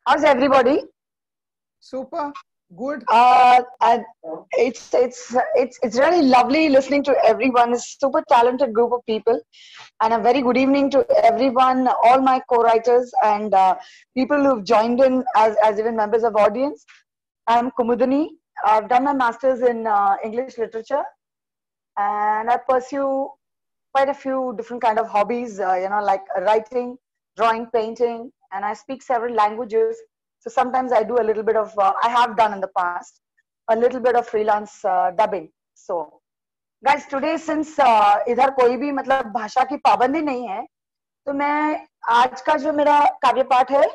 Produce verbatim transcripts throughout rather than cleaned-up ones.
How's everybody? Super. Good. Uh, and it's it's it's it's really lovely listening to everyone. It's a super talented group of people, and a very good evening to everyone, all my co-writers and uh, people who've joined in as as even members of audience. I'm Kumudini. I've done my masters in uh, English literature, and I pursue quite a few different kind of hobbies. Uh, you know, like writing, drawing, painting, and I speak several languages. So sometimes I do a little bit of. Uh, I have done in the past a little bit of freelance uh, dubbing. So, guys, today since uh, इधर कोई भी मतलब भाषा की पाबंदी नहीं है, तो मैं आज का जो मेरा काव्य पाठ है,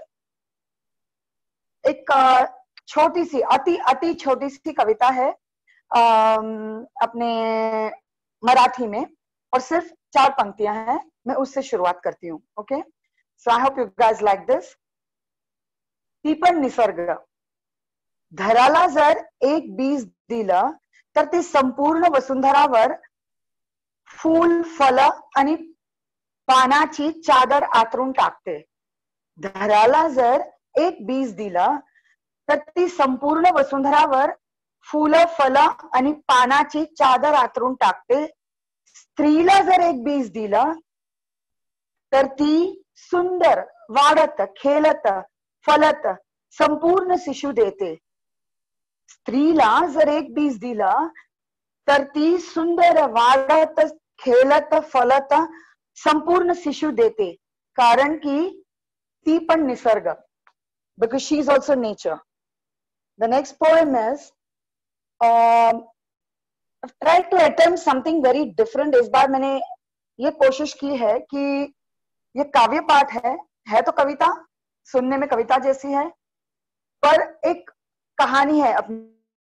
एक छोटी सी अति अति छोटी सी कविता है अपने मराठी में और सिर्फ चार पंक्तियां हैं. मैं उससे शुरुआत करती हूँ. Okay, so I hope you guys like this. ती निसर्ग धराला जर एक बीज दिलं तर ते संपूर्ण वसुंधरावर फूल फल आणि पानाची चादर आतरून टाकते. धराला जर एक बीज दिलं तर ती संपूर्ण वसुंधरावर फूल फल आणि पानाची चादर आतरून टाकते. स्त्रीला जर एक बीज दिलं तर ती सुंदर वाढत खेळत फलत संपूर्ण शिशु देते. स्त्रीला जर एक बीज दिलं तर ती सुंदर वाढत खेळत फलत संपूर्ण शिशु देते, कारण की ती पण Nisarga, because she is also nature. The next poem is uh, I've tried to attempt something very different. इस बार मैंने ये कोशिश की है कि ये काव्य पाठ है है तो कविता, सुनने में कविता जैसी है, पर एक कहानी है अपनी.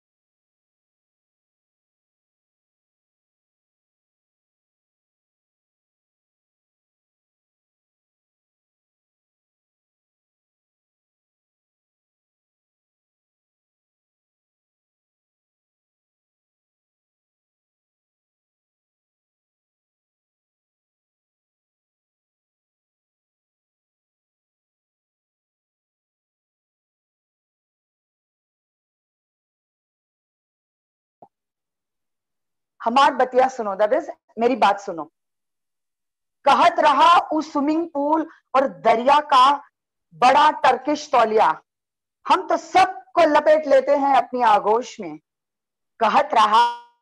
हमार बतिया सुनो, दैट इज मेरी बात सुनो. कहत रहा उस स्विमिंग पूल और दरिया का बड़ा टर्किश तौलिया, हम तो सबको लपेट लेते हैं अपनी आगोश में. कहत रहा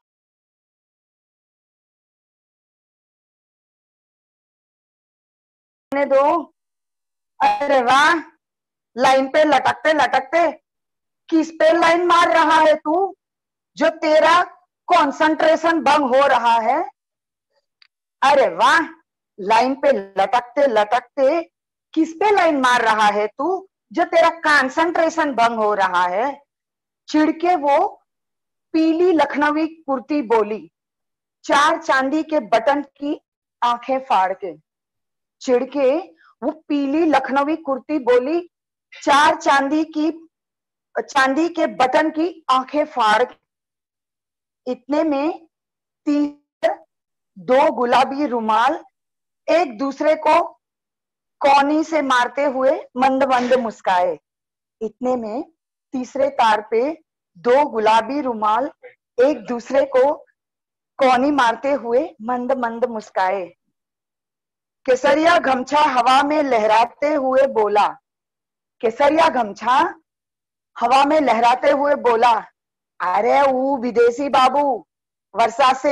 दो. अरे वाह, लाइन पे लटकते लटकते किस पे लाइन मार रहा है तू, जो तेरा कंसंट्रेशन भंग हो रहा है. अरे वाह, लाइन पे लटकते लटकते किस पे लाइन मार रहा है तू, जो तेरा कंसंट्रेशन भंग हो रहा है. चिढ़के वो पीली लखनवी कुर्ती बोली, चार चांदी के बटन की आंखें फाड़ के. चिढ़के वो पीली लखनवी कुर्ती बोली, चार चांदी की चांदी के बटन की आंखें फाड़ के. इतने में तीर दो गुलाबी रुमाल एक दूसरे को कोनी से मारते हुए मंद मंद मुस्काए. इतने में तीसरे तार पे दो गुलाबी रुमाल एक दूसरे को कोनी मारते हुए मंद मंद मुस्काए. केसरिया गमछा हवा में लहराते हुए बोला. केसरिया गमछा हवा में लहराते हुए बोला, अरे ऊ विदेशी बाबू वर्षा से,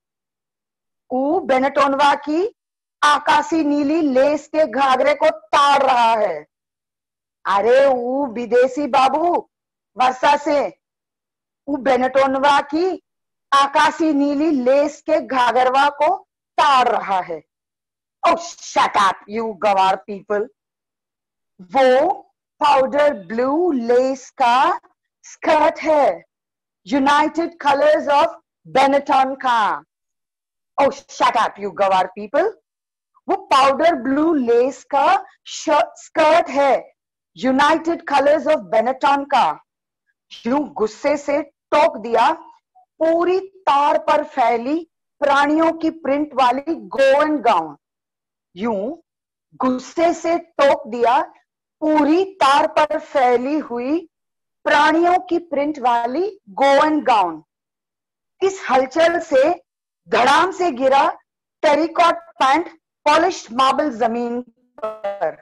ऊ बेनेटोनवा की आकाशी नीली लेस के घाघरे को ताड़ रहा है. अरे ऊ विदेशी बाबू वर्षा से, ऊ बेनेटोनवा की आकाशी नीली लेस के घाघरवा को ताड़ रहा है. Oh, shut up, you गवार people. वो पाउडर ब्लू लेस का स्कर्ट है, यूनाइटेड कलर्स ऑफ बेनेटन का. Oh, shut up, you गवार people. वो पाउडर ब्लू लेस का स्कर्ट है, यूनाइटेड कलर्स ऑफ बेनेटन का. यूं गुस्से से टोक दिया पूरी तार पर फैली प्राणियों की प्रिंट वाली गोवन गाउन. यूं गुस्से से टोक दिया पूरी तार पर फैली हुई प्राणियों की प्रिंट वाली गोवन गाउन। इस हलचल से धड़ाम से गिरा टेरिकॉट पैंट पॉलिश्ड मार्बल जमीन पर।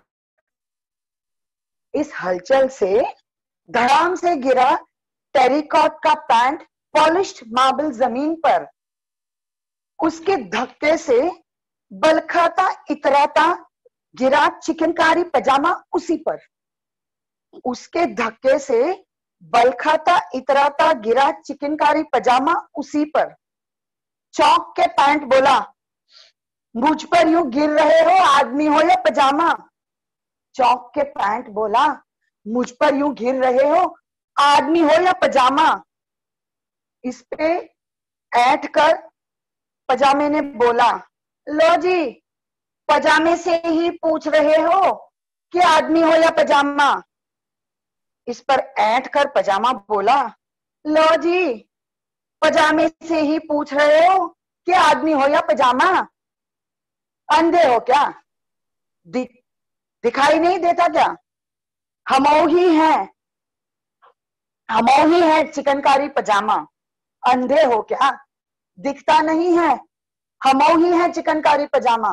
इस हलचल से धड़ाम से गिरा टेरिकॉट का पैंट पॉलिश्ड मार्बल जमीन पर। उसके धक्के से बलखाता इतराता गिरा चिकनकारी पजामा उसी पर। उसके धक्के से बलखाता इतराता गिरा चिकनकारी पजामा उसी पर। चौक के पैंट बोला, मुझ पर यूं गिर रहे हो आदमी हो या पजामा। चौक के पैंट बोला, मुझ पर यूं गिर रहे हो आदमी हो या पजामा। इस पे ऐंठ कर पजामे ने बोला, लो जी, पजामे से ही पूछ रहे हो कि आदमी हो या पजामा। इस पर ऐंठ कर पजामा बोला, लो जी, पजामे से ही पूछ रहे हो कि आदमी हो या पजामा। अंधे हो क्या? दि, दिखाई नहीं देता क्या? हमोही है, हमोही है चिकनकारी पजामा। अंधे हो क्या? दिखता नहीं है, हमोही है चिकनकारी पजामा।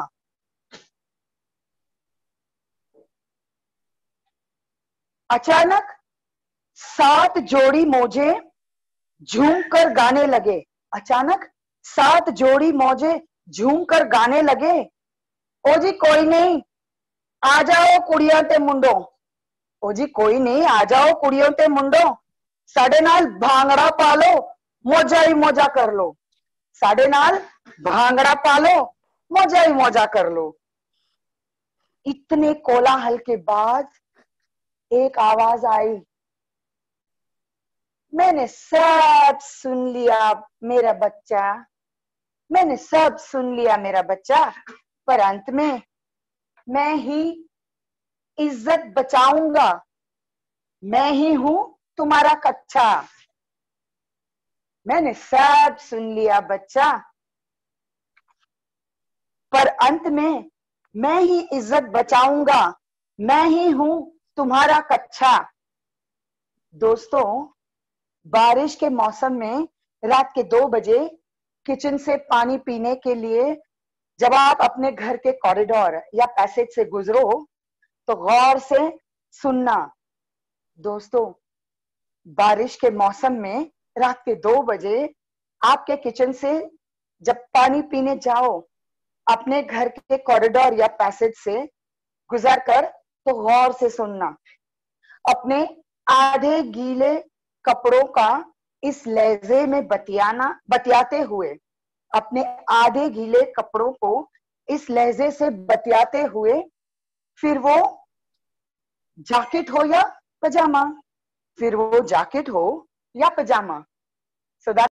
अचानक सात जोड़ी मोजे झूम कर गाने लगे। अचानक सात जोड़ी मोजे झूम कर गाने लगे। ओ जी कोई नहीं, आ जाओ कुड़ियों ते मुंडो। ओ जी कोई नहीं, आ जाओ कुड़ियों ते मुंडो। साडे नाल भांगड़ा पालो, मौजा ही मौजा कर लो। साडे नाल भांगड़ा पालो, मौजा ही मौजा कर लो। इतने कोलाहल के बाद एक आवाज आई, मैंने सब सुन लिया मेरा बच्चा, मैंने सब सुन लिया मेरा बच्चा, पर अंत में मैं ही इज्जत बचाऊंगा। मैं ही हूं तुम्हारा कच्चा। मैंने सब सुन लिया बच्चा, पर अंत में मैं ही इज्जत बचाऊंगा। मैं ही हूं तुम्हारा कच्चा। दोस्तों, बारिश के मौसम में रात के दो बजे किचन से पानी पीने के लिए जब आप अपने घर के कॉरिडोर या पैसेज से गुजरो तो गौर से सुनना। दोस्तों, बारिश के मौसम में रात के दो बजे आपके किचन से जब पानी पीने जाओ, अपने घर के कॉरिडोर या पैसेज से गुजर कर तो गौर से सुनना। अपने आधे गीले कपड़ों का इस लहजे में बतियाना बतियाते हुए, अपने आधे गीले कपड़ों को इस लहजे से बतियाते हुए, फिर वो जैकेट हो या पजामा, फिर वो जैकेट हो या पजामा। So that